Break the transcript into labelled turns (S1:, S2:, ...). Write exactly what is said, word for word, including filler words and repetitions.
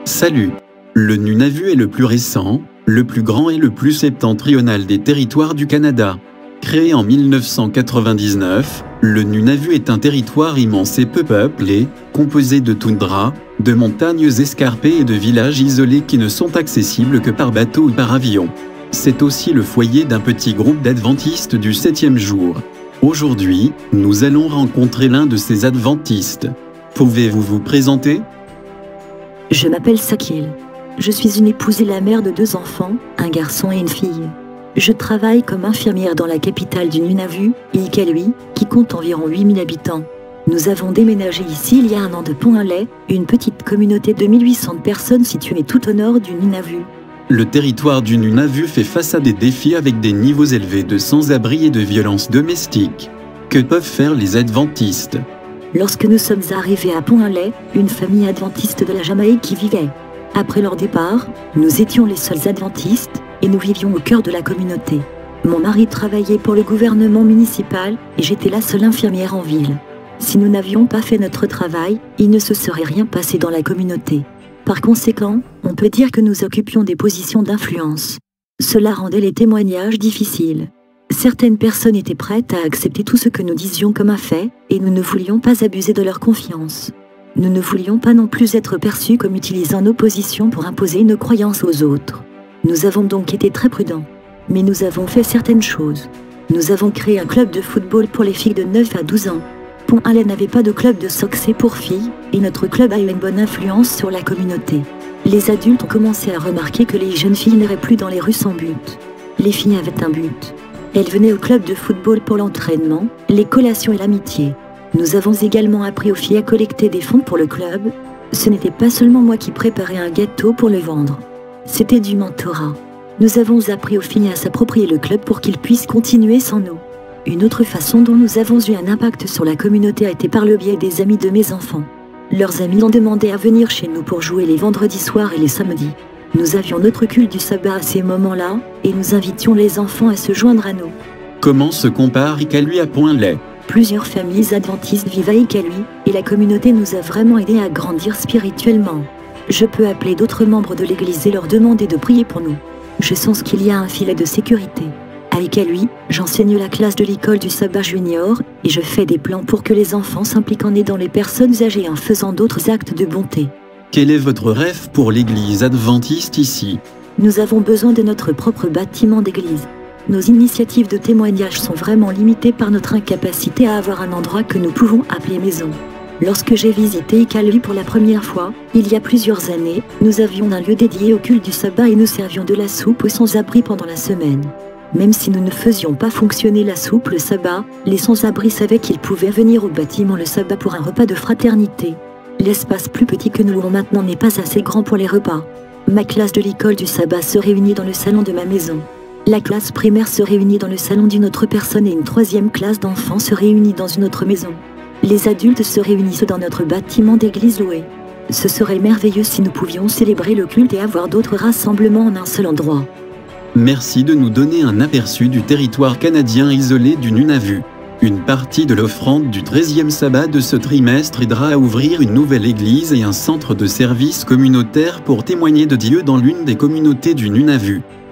S1: Salut! Le Nunavut est le plus récent, le plus grand et le plus septentrional des territoires du Canada. Créé en mille neuf cent quatre-vingt-dix-neuf, le Nunavut est un territoire immense et peu peuplé, composé de toundra, de montagnes escarpées et de villages isolés qui ne sont accessibles que par bateau ou par avion. C'est aussi le foyer d'un petit groupe d'adventistes du septième jour. Aujourd'hui, nous allons rencontrer l'un de ces adventistes. Pouvez-vous vous présenter?
S2: Je m'appelle Sakil. Je suis une épouse et la mère de deux enfants, un garçon et une fille. Je travaille comme infirmière dans la capitale du Nunavut, Iqaluit, qui compte environ huit mille habitants. Nous avons déménagé ici il y a un an de Pont-Inlet, une petite communauté de mille huit cents personnes située tout au nord du Nunavut.
S1: Le territoire du Nunavut fait face à des défis avec des niveaux élevés de sans-abri et de violences domestiques. Que peuvent faire les adventistes?
S2: Lorsque nous sommes arrivés à Pont-Inlet, une famille adventiste de la Jamaïque y vivait. Après leur départ, nous étions les seuls adventistes et nous vivions au cœur de la communauté. Mon mari travaillait pour le gouvernement municipal et j'étais la seule infirmière en ville. Si nous n'avions pas fait notre travail, il ne se serait rien passé dans la communauté. Par conséquent, on peut dire que nous occupions des positions d'influence. Cela rendait les témoignages difficiles. Certaines personnes étaient prêtes à accepter tout ce que nous disions comme un fait, et nous ne voulions pas abuser de leur confiance. Nous ne voulions pas non plus être perçus comme utilisant nos positions pour imposer nos croyances aux autres. Nous avons donc été très prudents. Mais nous avons fait certaines choses. Nous avons créé un club de football pour les filles de neuf à douze ans. Pont-Inlet n'avait pas de club de soccer pour filles, et notre club a eu une bonne influence sur la communauté. Les adultes ont commencé à remarquer que les jeunes filles n'iraient plus dans les rues sans but. Les filles avaient un but. Elles venaient au club de football pour l'entraînement, les collations et l'amitié. Nous avons également appris aux filles à collecter des fonds pour le club. Ce n'était pas seulement moi qui préparais un gâteau pour le vendre. C'était du mentorat. Nous avons appris aux filles à s'approprier le club pour qu'ils puissent continuer sans nous. Une autre façon dont nous avons eu un impact sur la communauté a été par le biais des amis de mes enfants. Leurs amis ont demandé à venir chez nous pour jouer les vendredis soirs et les samedis. Nous avions notre culte du sabbat à ces moments-là, et nous invitions les enfants à se joindre à nous.
S1: Comment se compare Iqaluit à Pont-Inlet?
S2: Plusieurs familles adventistes vivent à Iqaluit, et la communauté nous a vraiment aidés à grandir spirituellement. Je peux appeler d'autres membres de l'église et leur demander de prier pour nous. Je sens qu'il y a un filet de sécurité. À Iqaluit, j'enseigne la classe de l'école du sabbat junior, et je fais des plans pour que les enfants s'impliquent en aidant les personnes âgées en faisant d'autres actes de bonté.
S1: Quel est votre rêve pour l'église adventiste ici?
S2: Nous avons besoin de notre propre bâtiment d'église. Nos initiatives de témoignage sont vraiment limitées par notre incapacité à avoir un endroit que nous pouvons appeler maison. Lorsque j'ai visité Iqaluit pour la première fois, il y a plusieurs années, nous avions un lieu dédié au culte du sabbat et nous servions de la soupe aux sans-abri pendant la semaine. Même si nous ne faisions pas fonctionner la soupe le sabbat, les sans-abri savaient qu'ils pouvaient venir au bâtiment le sabbat pour un repas de fraternité. L'espace plus petit que nous louons maintenant n'est pas assez grand pour les repas. Ma classe de l'école du sabbat se réunit dans le salon de ma maison. La classe primaire se réunit dans le salon d'une autre personne et une troisième classe d'enfants se réunit dans une autre maison. Les adultes se réunissent dans notre bâtiment d'église loué. Ce serait merveilleux si nous pouvions célébrer le culte et avoir d'autres rassemblements en un seul endroit.
S1: Merci de nous donner un aperçu du territoire canadien isolé du Nunavut. Une partie de l'offrande du treizième sabbat de ce trimestre aidera à ouvrir une nouvelle église et un centre de service communautaire pour témoigner de Dieu dans l'une des communautés du Nunavut.